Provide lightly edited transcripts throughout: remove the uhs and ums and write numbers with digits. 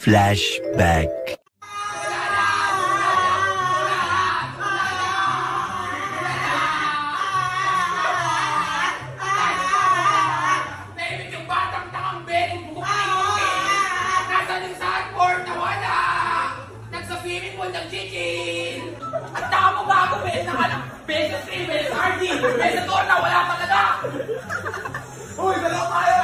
Flashback. Uy, dalaw tayo!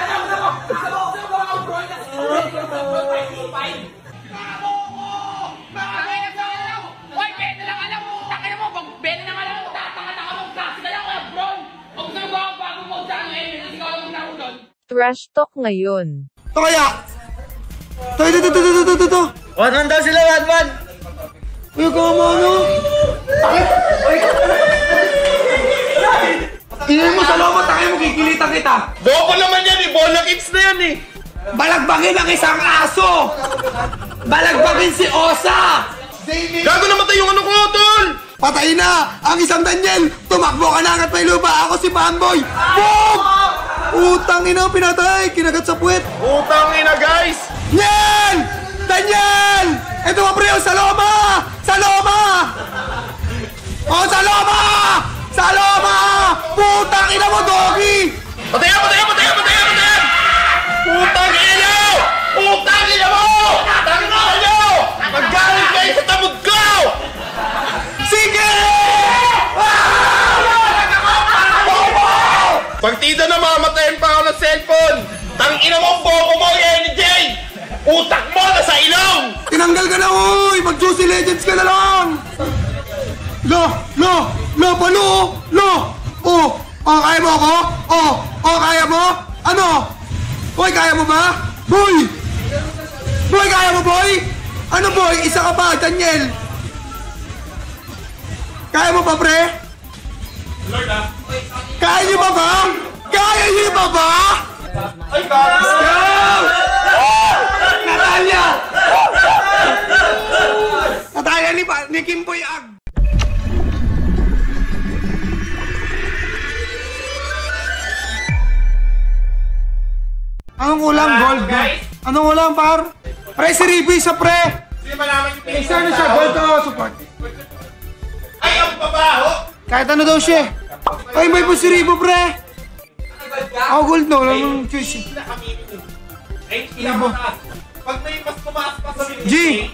Trash talk ngayon. Ito kaya! Ito! 1-1 daw sila, 1-1! Uy, kama ano? Tingin mo sa loob, takay mo, kikilitan kita! Bobo naman yan eh! Bola kids na yan eh! Balagbagin ang isang aso! Balagbagin si Osa! Gago namatay yung ano ko, tol! Patay na! Ang isang Daniel! Tumakbo ka na agad may lupa! Ako si Fanboy! Boom! Utang ina, pinatay! Kinagat sa puwet! Utang ina, guys! Yan! Daniel! Ito nga pre, sa loma! Sa loma! Oh, sa loma! Sa loma! Putang ina mo, doggy! Patayan! Putang ina nyo! Putang ina mo! Putang ina nyo! Magaling kayo sa tamod ko! Sige! Partida na mamatayin pa ako ng cellphone! Tangina mo ang bobo mo, NJ! Utak mo nasa ilong! Tinanggal ka na, uy! Mag-Juicy Legends ka na lang! Palo! Oh, kaya mo ako? Oh, kaya mo? Ano? Boy, kaya mo ba? Boy! Boy, kaya mo, boy? Ano, boy? Isa ka pa, Daniel! Kaya mo pa, pre? Kaya niyo ba ba? Kaya niyo ba ba? Ay, gago! Natalia! Natalia ni Kimboy Ag! Anong ulam, gold? Anong ulam, par? Pre, si Riby sa pre! Hindi ba naman yung pinisa? Isa na siya, gold to support. Ay, ang babaho! Kahit ano daw siya. Ay, may po si Ribo, pre! Ako gold no, lang yung fish. Ay, pinamataas. Pag may mas tumaas pa sa G!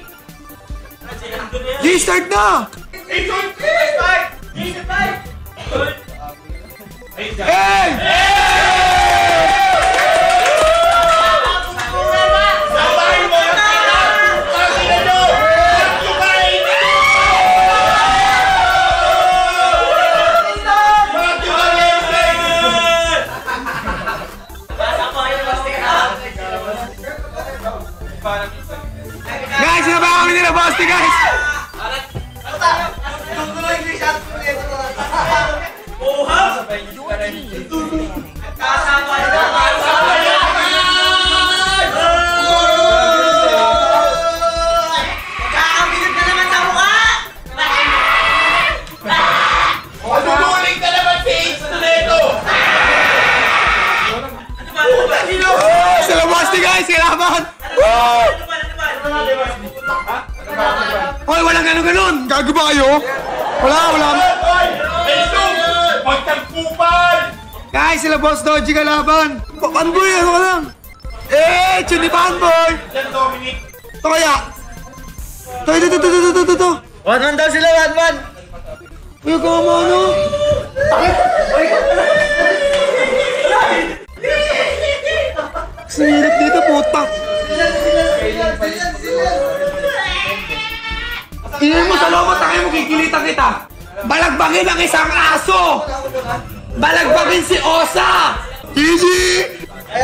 G, start na! Hey! Guys, sinaba kami nila, Basti, guys! Maduduling ka naman si Ace Toledo! Sila Basti, guys! Kailangan! Hoy, walang ganun-ganun! Gago ba kayo? Wala. Pagtagpupan! Guys, sila Boss Dodgy kalaban! Fanboy, ano ka lang? Chuni Fanboy! Yan, Dominic! Ito kaya! Ito! 1-1 daw sila, 1-1! Uy, kama ano? Sirip dito, putak! Tingin mo sa loob, takay mo, kikilitan kita! Balagbagin ang isang aso! Balagbagin si Osa! Easy!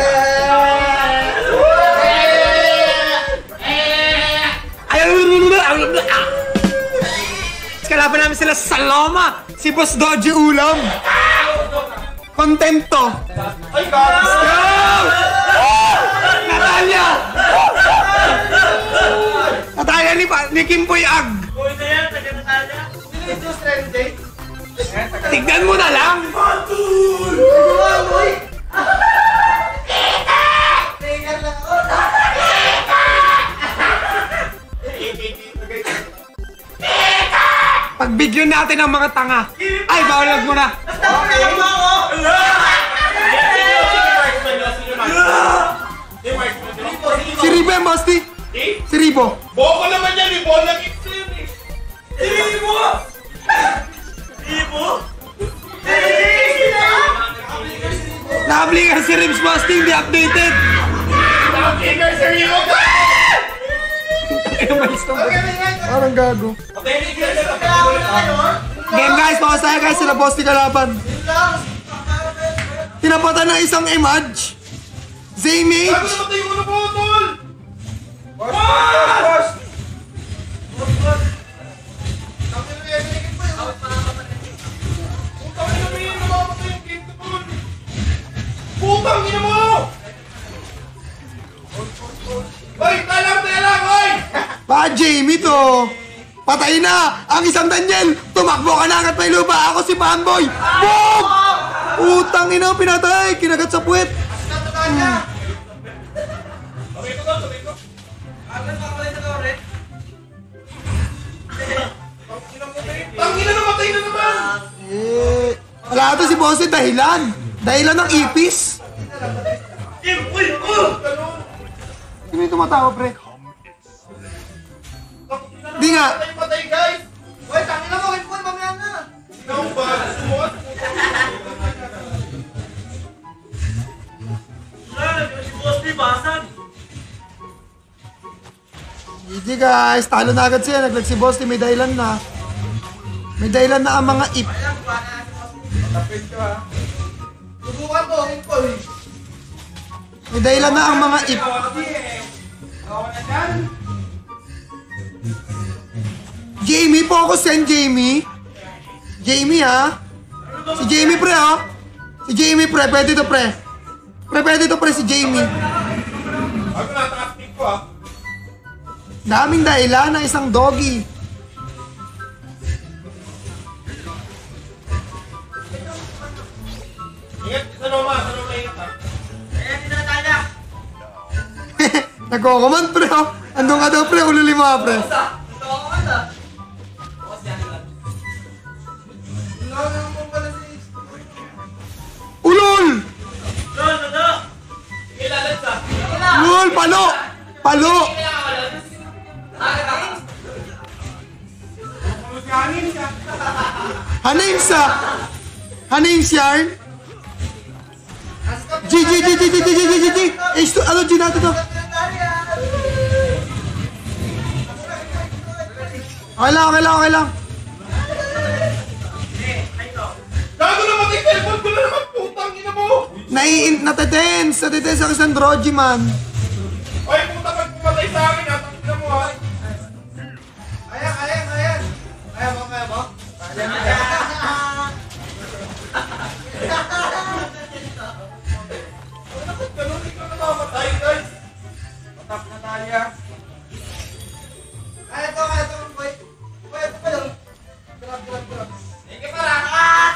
Kalaban namin sila sa Loma! Si Boss Dodgy Ulam! Kontento! Ay, gago! Natalia! Natalia ni Kimboy Ag! Tignan mo na lang! Pagbigyan natin ang mga tanga. Ay, bawalag mo na. Si Ribo yan, Basti. Si Ribo. Boko naman yan, Ribo. Nag-ipsa yun eh. Ribo! Ribo? Nakablinger si Rims, Basti. Hindi updated. Nakablinger si Ribo. Parang gago. Game guys, pakasaya guys. Sila Basti kalaban. Tinapatan ng isang image. Zaymage. Bago namatay yung ano po, tol! Putang ina mo! Oy, talang, oy! Pa, Jamie to. Patay na. Ang isang Daniel. Tumakbo ka na agad may lupa. Ako si Fanboy. Boom! Utang ina, pinatay. Kinagat sa puwet. Tangina, namatay na naman! Wala ito si Bossy dahilan. Dahilan ng ipis. Sino yung tumatawa, pre? Di nga. Patay, guys! Uy, tangina mo, wait po, mamaya na. Ikaw ba? Sumuot? GG guys, talo na agad siya. Naglag si Bossy, may dahilan na. May dahilan na ang mga ip. Subukan mo, wait po. May dahilan na ang mga ip. Jamie, focus yan, Jamie. Jamie, ha? Si Jamie, pre, ha? Si Jamie, pre. Pwede to, pre. Pre, pwede to, pre, si Jamie. Ako na, takas-tip ko, ah. Daming dahilan ng isang doggy. Ingat, sa Noma, ingat, ah. Nagkokomand, pre, ha? Andun ka daw, pre. Ulo lima, pre. Ulol! Ulol, palo! Palo! Hanimsa! Hanimsyarn! G! Ano G natin to? Okay lang. Gago naman yung cellphone ko na naman, putang ina mo! Natetense ang isang drogy man. Oy, puta, pag pumatay sa akin, ha? Tangina mo, ha? Kaya mo? Ganun, hindi ka namamatay, guys. Matap na tayo. Kaya to, boy. Boy, ito pa lang. Grab. Sige pa lang.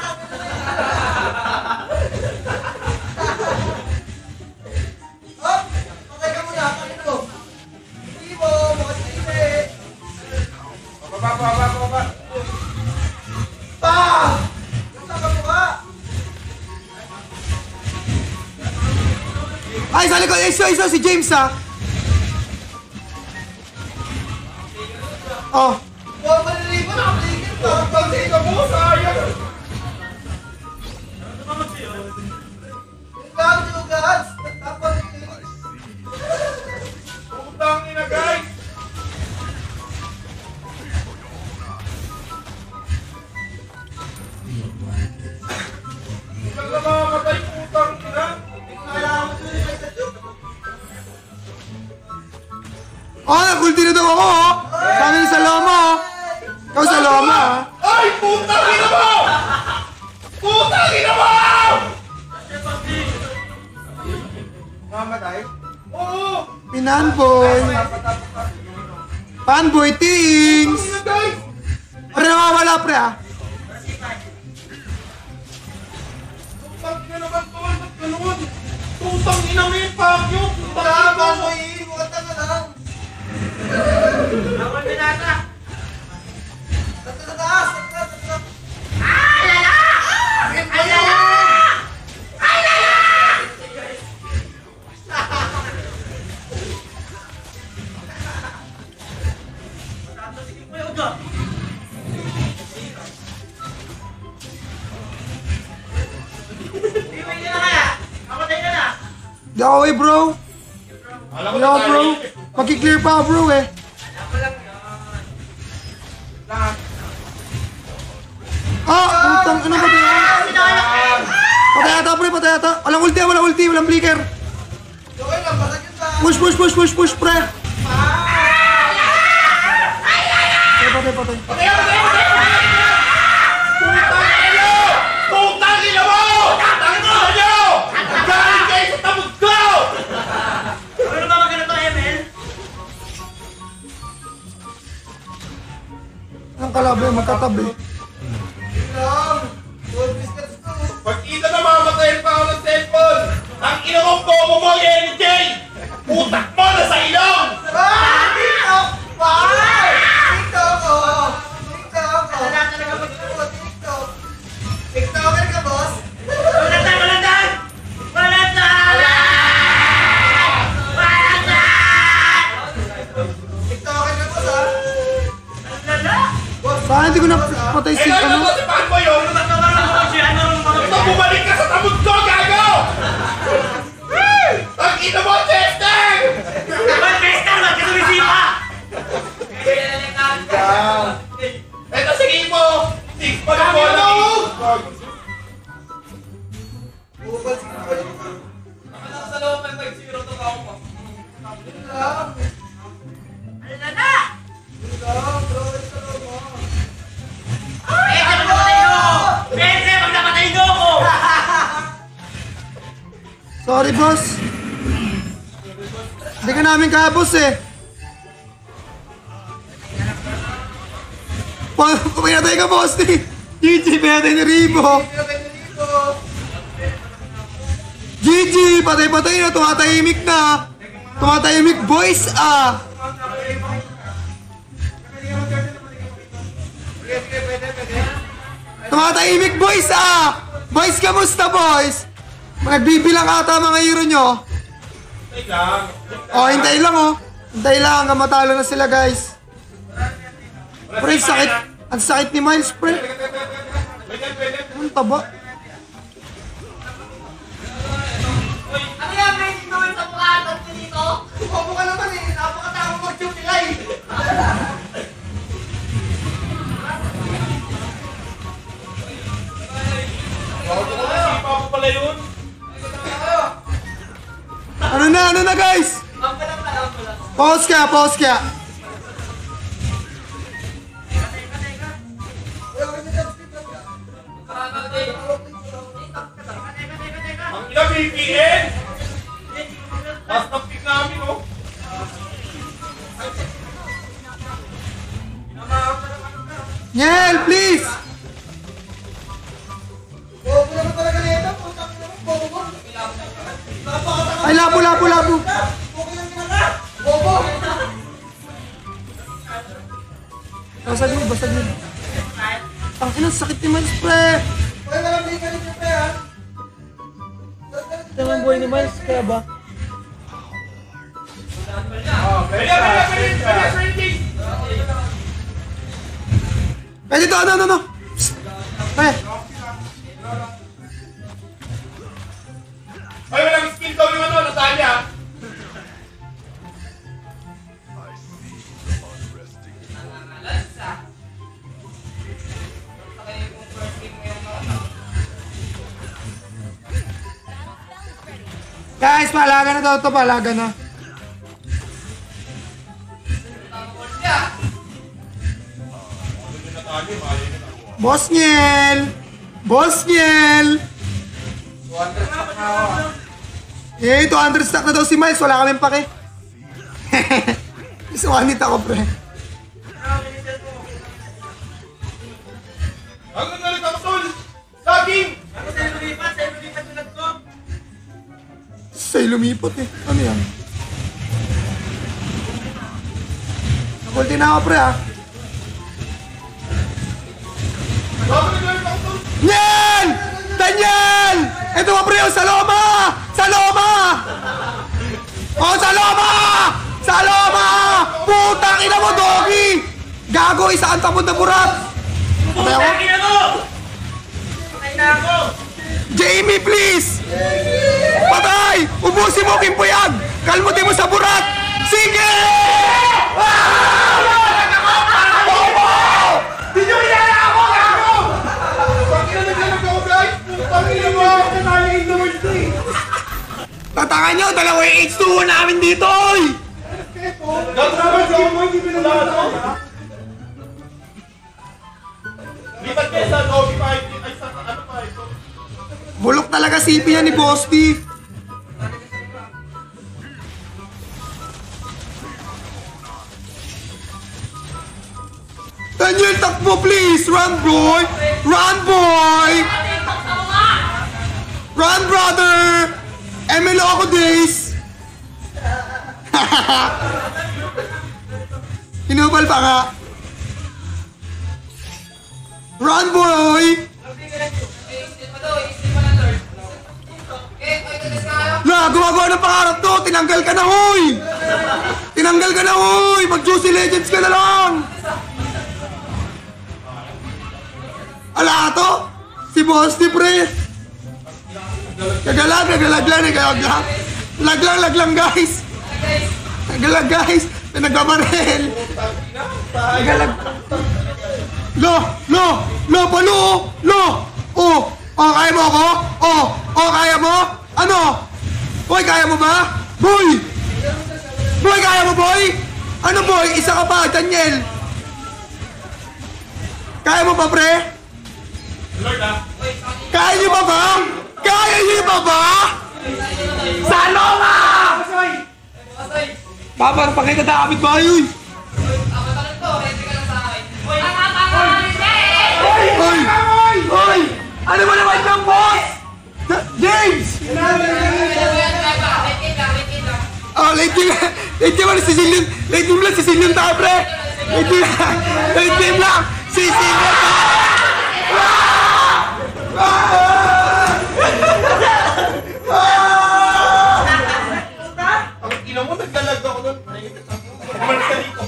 Oh, okay ka muna. Kanin mo. Hindi mo, makasili. Baba. Pa! Saan ka mukha? Ay, sa likod. Isa si James, ha? Oh. Huwag maliligo, nakapaligid ka. Putang ina mo, sayang! Ugas. Nakapaligid. Putang ina, guys! Hindi ka namamatay, putang ina! Oh, nakulti na daw ako, oh. Sabi sa loma, oh. Ikaw sa loma, ha? Ay, putang ina mo! Putang ina mo! Mamatay? Oo! Pinanboy. Fanboy things. Ina, guys! Pre, nawawala, pre, ha? Putang ina naman, tol! Ba't ganun? Putang ina mo yung pagyo! Putang ina mo! Tama mo, iiwag ka na lang. Ako binata. Taas. ka! Iway ka na kaya! Kapatay ka na! Di ako eh, bro. Alam Di ako, bro. Magki-clear pa ako, bro eh. Ako lang yun. Lahat. Putang, ano ba tayo? Patay ata, pre, patay ata. Walang ulti, walang flicker. Okay lang, basag yun sa... Push, pre. Patay. Putang ina mo! Putang ina nyo! Galing kayo sa tamod ko! Ano ba maganda to, ML? Ang kalabi, magkatabi. Lang! Gold biscuits to! Pag-kita na mamatayin pa ako ng cellphone! Ang ina mong bobo mo, NJ! Utak mo na sa ilong! TikTok! Wow! TikTok! TikTok! Wala talaga magturo, TikTok! TikToker ka, boss? Walandan! TikToker ka, boss, ha? Saan hindi ko napatay si Ano ano? ba si Paco yun? Ito, bumalik ka sa tamod ko, gago! Ang ina mo, Chester! Ito, sige mo! Six pa na po lang! Bubal, sige pa yun. Sa loob ng 5-0 to ako pa. Yun lang. Yun lang, bro. Ito lang, mo. Sorry, boss. Hindi ka namin kaya, boss eh. Pinatay ka, boss eh. GG, pinatay ni Ribo. GG, patay-patay na, tumatahimik na. Tumatahimik, boys ah. Tumatahimik, boys ah. Boys, kamusta, boys? Nagbibilang ata mga hero nyo. Oh, hintay lang oh. Hintay lang hanggang matalo na sila, guys. Pre, sakit. Ang sakit ni Miles, pre. Ang taba. Ano yan, may sinuhin sa mukha natin dito? Bobo ka naman eh. Napakatama mag-chupilay. Sipa ko pala yun. Ano na, guys? Pause ka. Ang ina, BPN! Basta pick namin, oh. Niel, please. Bobo naman talaga nito. Putang ina mo, bobo. Ay, labo. Bobo yung ginaka. Bobo. Basag yun. Ang ina, sakit ni Miles, pre. Uy, malamig ka rin yung pre, ha? Ito ang buhay ni Miles, kaya ba? Pwede to, ano. Psst. Pre. Ay, walang skill daw yung ano, Natalia. Guys, paalaga na daw ito, paalaga na. Boss Niel! Eh, 200 stack na daw si Miles, wala kaming pake. Isuwanit ako, pre. Ang nagalit ako, tol! Saging! Sa'yo lumipot eh. Ano yan? Nakulti na ako, pre, ah. Niel! Daniel! Ito nga, pre, oh, sa loma! Oh, sa loma! Putang ina mo, doggy! Gago, isa kang tapon na burat! Patay ako? Patay na ako! Jamie, please! Patay! Ubusin mo, Kimpuyag! Kalmutin mo sa burat! Sige! Di nyo inala ako! Gago! Tatangan nyo, dalawa yung H2 namin dito, oy! Lipat kayo sa OB5. Ay, sa ano pa ito? Bulok talaga CP yan ni Boss Steve. Daniel, takbo please! Run, boy! Run, boy! Run, brother! MLO ako days! Hinubal pa nga. Run, boy! La, gumagawa ng pangarap to! Tinanggal ka na, hoy! Tinanggal ka na, hoy! Mag-Juicy Legends ka na lang! Ala to? Si Boss Steve, pre! Nagalag lang. Laglang, guys! Nagalag, guys! Nagbabarel! Nagalag. Lo, palo! Lo! Oh, kaya mo ako? Oh, kaya mo? Ano? Boy, kaya mo ba? Boy! Boy, kaya mo, boy? Ano, boy? Isa ka pa, Daniel! Kaya mo ba, pre? Kaya niyo ba ba? Kaya niyo ba ba? Salo ka! Papar, pakita na kapit ba yun? Hoy! Ano ba naman ng boss? James! Oh, late game lang, sisilyon. Late game lang, sisilyon tayo, pre. Late game lang, sisilyon tayo. Ang ina mo, nagdalag ako doon. Bumalik ka dito.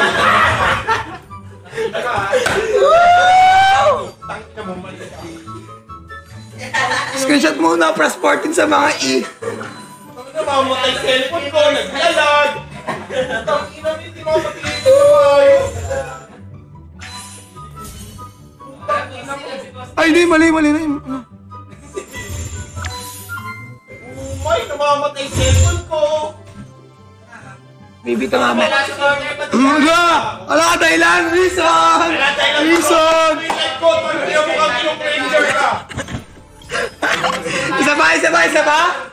Tangka mo, balik ka. Screenshot muna, press 14 sa mga E. Ang namamatay cellphone ko, nagdalag. Ang ina mo, hindi mo matigil sa ayos. Ay, hindi, mali na yun. Umay, namamatay cellphone ko. Bibita nga mo. Wala Wala ka dahilan, reason! Reason! ko, pag hindi mo kang ilong ranger ka. Isa pa?